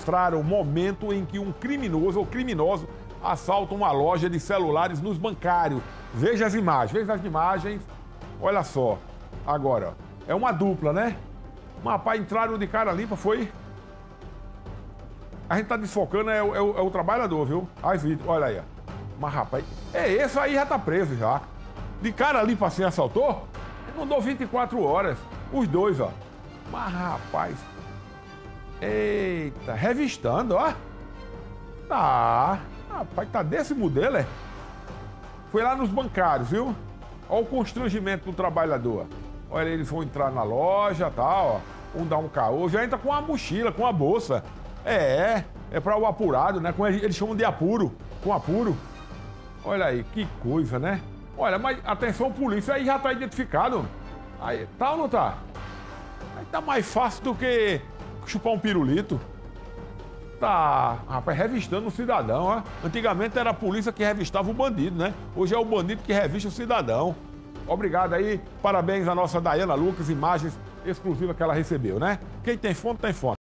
registrar o momento em que um criminoso ou criminoso assalta uma loja de celulares nos bancários. Veja as imagens, olha só. Agora, é uma dupla, né? Mas, rapaz, entraram de cara limpa, foi... A gente tá desfocando, é o trabalhador, viu? As vídeos, olha aí, ó. Mas, rapaz, esse aí já tá preso já. De cara limpa assim, assaltou? Não dou 24 horas. Os dois, ó. Mas, rapaz... Eita, revistando, ó. Tá. Rapaz, tá desse modelo, é? Foi lá nos bancários, viu? Olha o constrangimento do trabalhador. Olha, eles vão entrar na loja e tal, ó. Um dá um caô, já entra com a mochila, com a bolsa. É para o apurado, né? Como eles chamam de apuro, com apuro. Olha aí, que coisa, né? Olha, mas atenção, polícia, aí já tá identificado. Aí, tá ou não tá? Aí tá mais fácil do que chupar um pirulito. Tá, rapaz, revistando o cidadão, ó. Antigamente era a polícia que revistava o bandido, né? Hoje é o bandido que revista o cidadão. Obrigado aí, parabéns à nossa Dayana Lucas, imagens exclusivas que ela recebeu, né? Quem tem fonte, tem fonte.